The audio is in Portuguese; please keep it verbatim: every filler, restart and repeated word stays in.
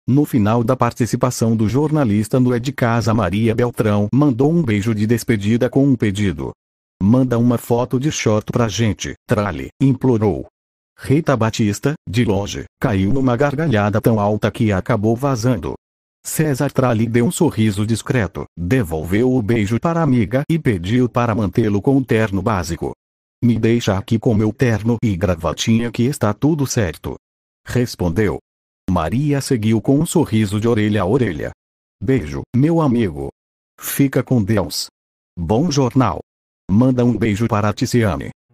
No final da participação do jornalista no É de Casa, Maria Beltrão mandou um beijo de despedida com um pedido. Manda uma foto de short pra gente, Trali, implorou. Rita Batista, de longe, caiu numa gargalhada tão alta que acabou vazando. César Trali deu um sorriso discreto, devolveu o beijo para a amiga e pediu para mantê-lo com o terno básico. Me deixa aqui com meu terno e gravatinha que está tudo certo. Respondeu. Maria seguiu com um sorriso de orelha a orelha. Beijo, meu amigo. Fica com Deus. Bom jornal. Manda um beijo para a Ticiane.